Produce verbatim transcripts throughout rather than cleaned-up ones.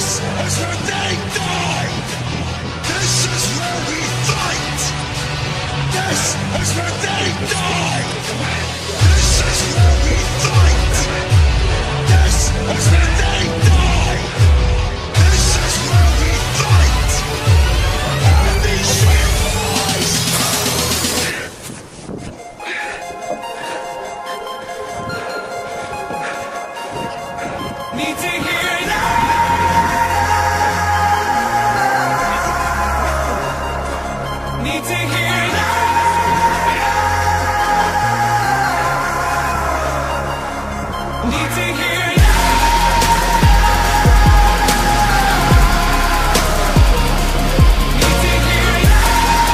This is where they die! This is where we fight! This is where they die! This is where we fight! This is where they die! This is where we fight! Enemy sacrifice! Need to hear that. Need to hear that. Need to hear that. Need to hear that.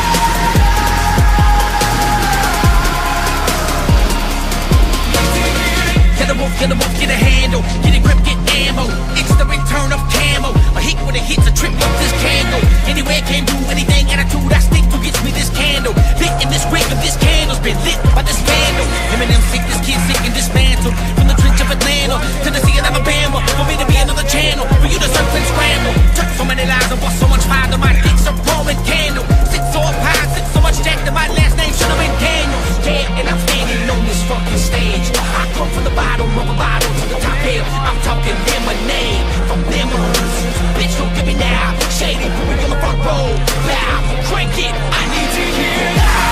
Need to hear that. Get a wolf, get a wolf, get a handle. Get a grip, get ammo. It's the return of camo. A hit when it hits a trip up this candle. Anywhere can do anything, attitude I stick to gets me this candle. Lit in this wick of this candle's been lit by this vandal. Eminem sick, this kid sick and dismantled. From the trench of Atlanta to the sea of Alabama. For me to be another channel, for you to surf and scramble. Took so many lives and bust so much fire that my dick's a Roman candle. Sit so up high, sit so much jack that my last name should have been Daniel. Yeah, and I'm standing on this fucking stage. I come from the bottom of a bottle to the top hill. I'm talking lemonade from lemons. Bitch, don't give me now. Shady, put me on the front row. Loud, crank it. I need to hear that.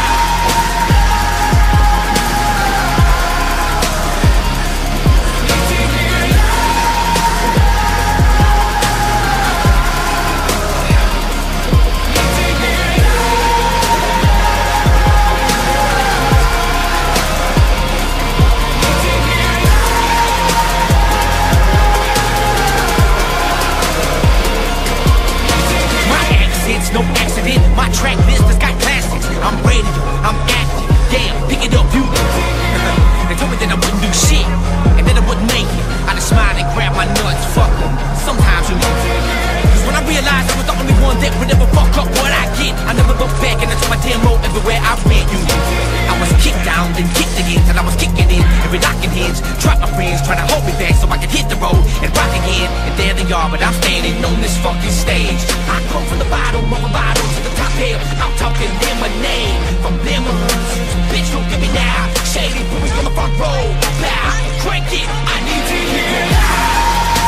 No accident, my track list has got classics. I'm ready, I'm active, yeah, pick it up, you. They told me that I wouldn't do shit, and that I wouldn't make it. I just smiled and grabbed my nuts, fuck them. Sometimes you know. Cause when I realized I was the only one that would ever fuck up what I get, I never looked back and I took my demo everywhere I went, you. I was kicked down, then kicked again, till I was kicking in. Every knocking hinge, dropped my friends, trying to hold me back so I could hit the road and rock again. And there they are, but I'm standing on this fucking stage. I come from the bottom of a bottle to the top hill. I'm talking lemonade from lemons. Bitch, don't give me now. Shady, put me on the front row. Loud, crank it. I need to hear that.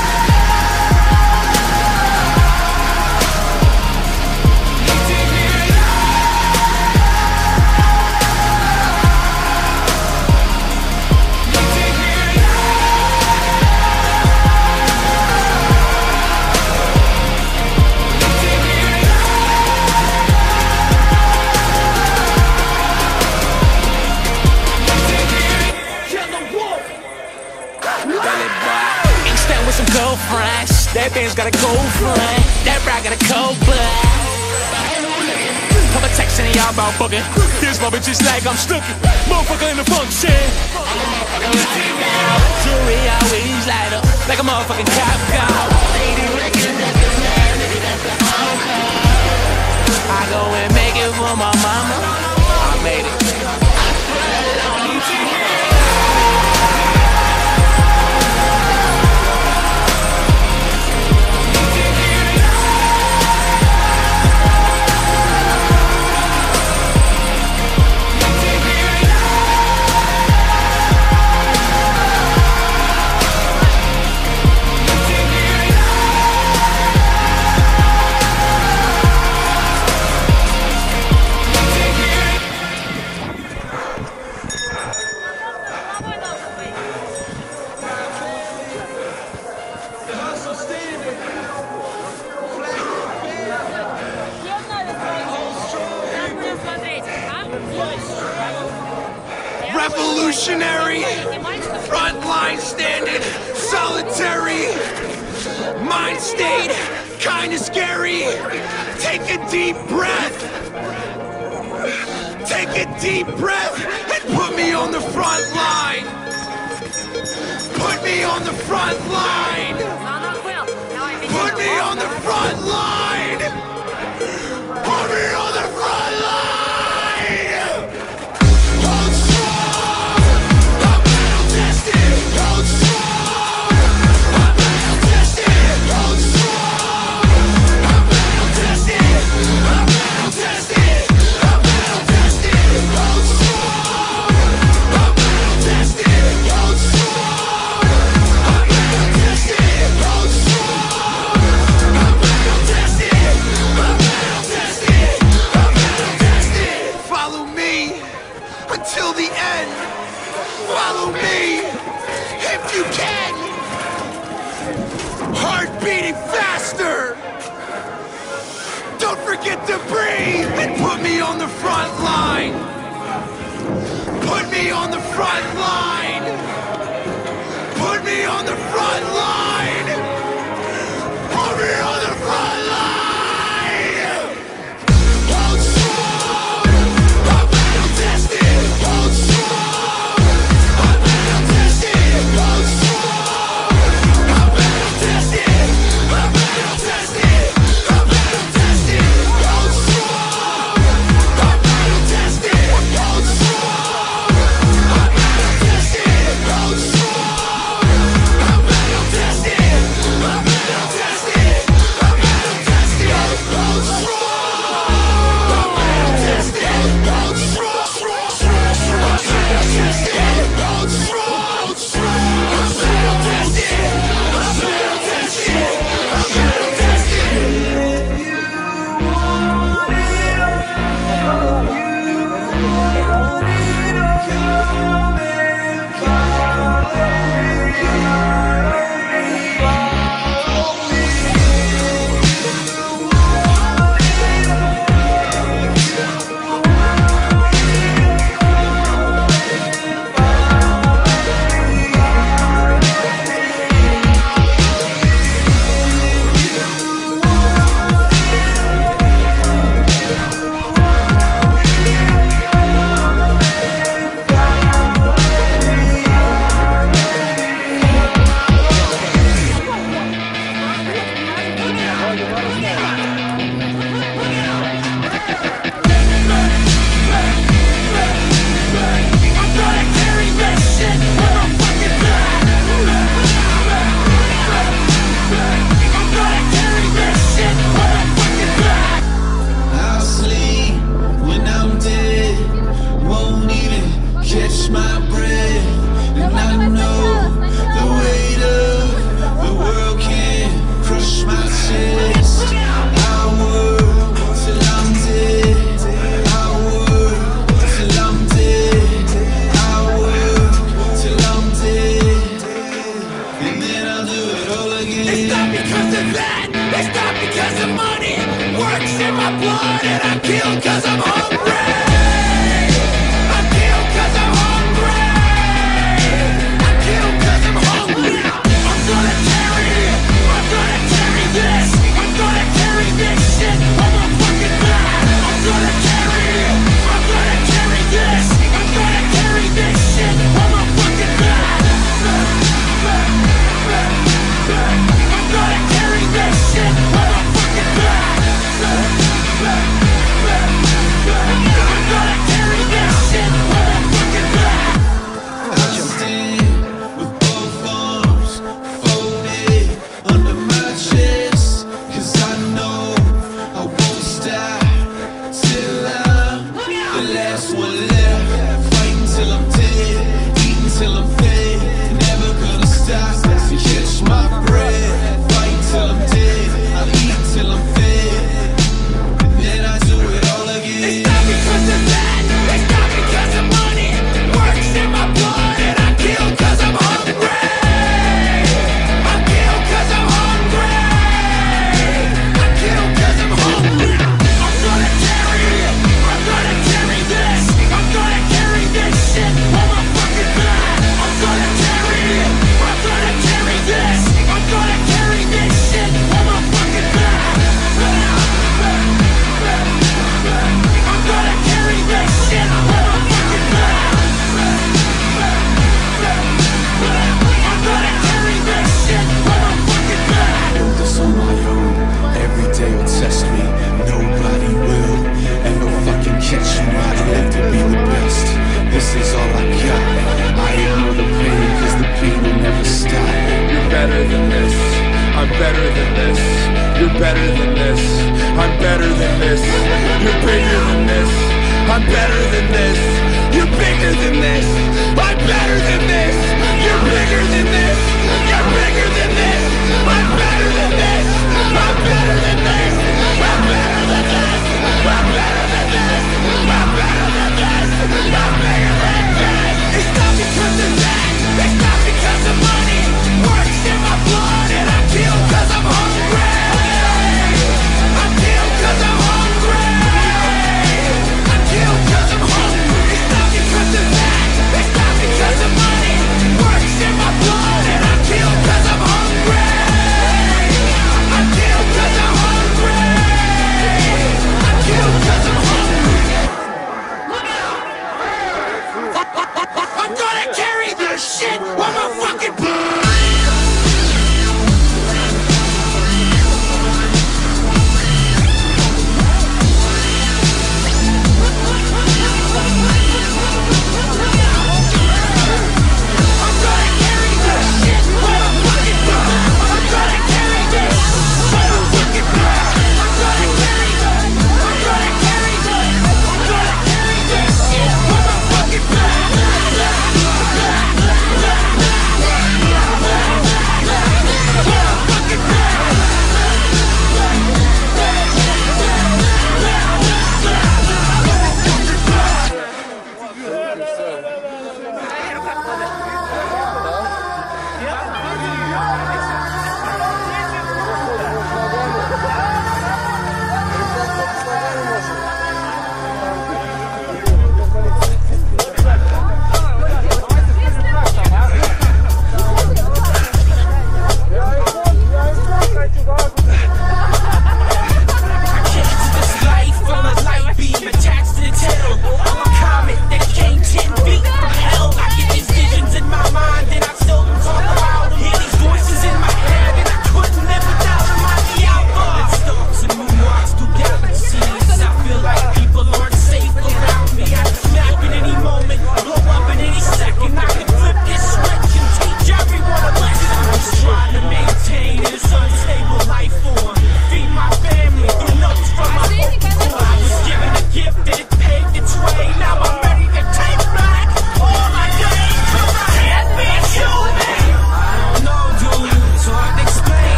Girlfriends, that band's got a girlfriend. That ride got a cold blood. Couple texts and y'all about fucking. This moment just like I'm stuck. Motherfucker in the function. Jewelry always light up like a motherfucking cop car. I go and make it for my mama. I made it. Revolutionary, frontline standing, solitary, mind state, kinda scary. Take a deep breath, take a deep breath, and put me on the front line. Put me on the front line. Put me on the front line. Put me on the front line. Hold strong. beating faster. Don't forget to breathe and put me on the front line. Put me on the front line. Put me on the front line. Put me on the front line. Hold strong. I'm battle tested. Hold strong. I'm battle tested. Hold strong. I'm battle tested. I'm battle tested. I'm battle tested. Hold strong. I'm battle tested. Hold strong. I'm battle tested. Hold strong. I'm battle tested. I'm battle tested. I'm battle tested. Hold strong. I'm battle tested. Hold strong. I'm battle tested. Hold strong. I'm battle tested. I'm battle tested. I'm battle tested. I'll sleep when I'm dead, won't even catch my breath. And I know the weight of the world can crush my chest. I'll work till I'm dead. I'll work till I'm dead. I'll work till I'm dead. And then I'll do it all again. It's not because of that, it's not because of money. Works in my blood and I kill cause I'm hungry. I kill cause I'm hungry. I kill cause I'm hungry. I'm gonna carry, I'm gonna carry this. I'm gonna carry this shit on my fucking back. I'm gonna carry, I'm gonna carry this. I'm gonna carry this shit on my fucking back. I'm gonna carry this shit on my fucking back. I'm gonna carry this shit on my fucking back. I'll stand with both arms folded under my chest, cause I know I won't stop till I'm the last one left. Fighting till I'm dead, eating till I'm fed, never gonna stop to catch my breath. Fight till I'm dead, I'll eat till I'm fed, and then I do it all again. It's not because of that, it's not because of money. Works in my blood and I kill cause I'm hungry. I kill cause I'm hungry. I kill cause I'm hungry. I'm gonna carry, I'm gonna carry this. I'm gonna carry this shit on my fucking back. I'm gonna carry, I'm gonna carry this. I'm gonna carry this shit on my fucking back. I'm gonna carry this shit on my fucking back. I'm gonna carry this shit on my fucking back. Build this on my own. Every day will test me. Nobody will ever fucking catch me. I live to be the best. This is all I got. I ignore the pain, cause the pain will never stop. You're better than this. I'm better than this. You're better than this. I'm better than this. You're bigger than this. I'm better than this. You're bigger than this. I'm better than this. You're bigger than this. You're bigger than this. I'm better than this. I'm better than this. I'm better than this. I'm better than this. I'm better than this. I'm bigger than this. It's not because of that, it's not because of money. Works in my blood and I kill cause I'm hungry.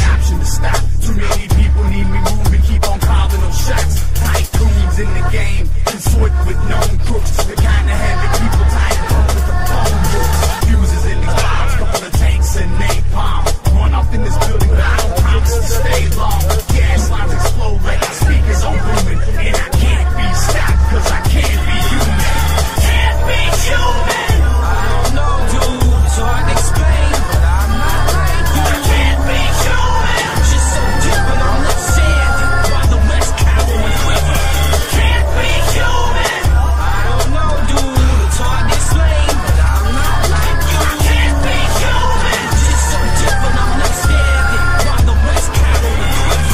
option to stop. Too many people need me moving, keep on calling those shots. Tycoons in the game, consort with known crooks. The kind of heavy people tied up with the phone books. Fuses in these bombs, couple of tanks and napalm. Run off in this building, but I don't promise to stay long. Gas lines explode like our speakers on booming. And I can't be stopped, cause I can't be human. Can't be human. I don't know, dude, it's hard to explain, but I'm not like you. I can't be human. I'm just so different, I'm not standing while the West cower and quiver. Can't be human. I don't know, dude, it's hard to explain, but I'm not like you. I can't be human. I'm just so different, I'm not standing while the West cower and quiver.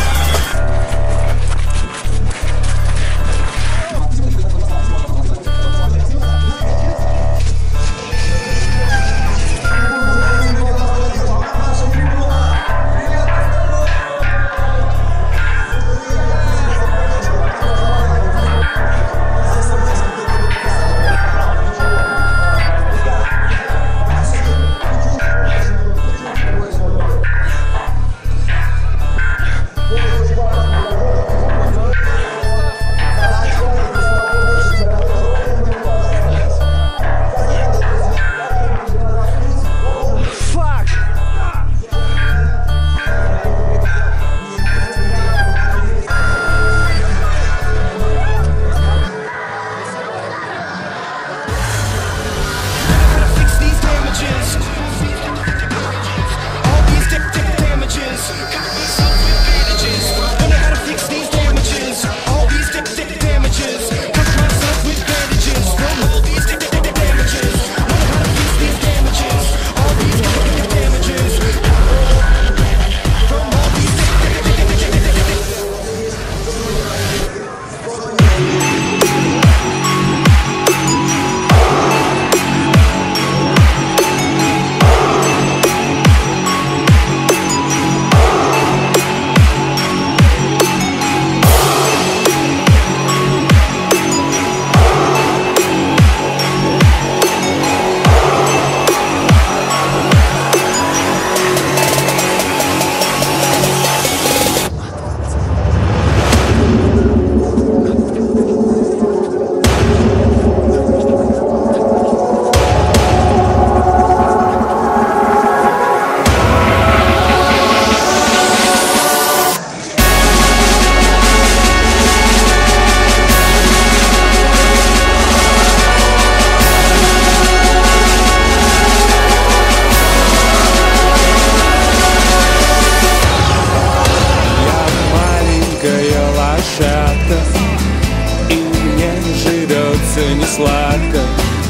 И мне живется не сладко.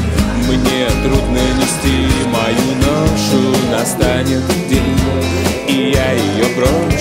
Мне трудно нести мою ношу. Настанет день, и я ее брошу.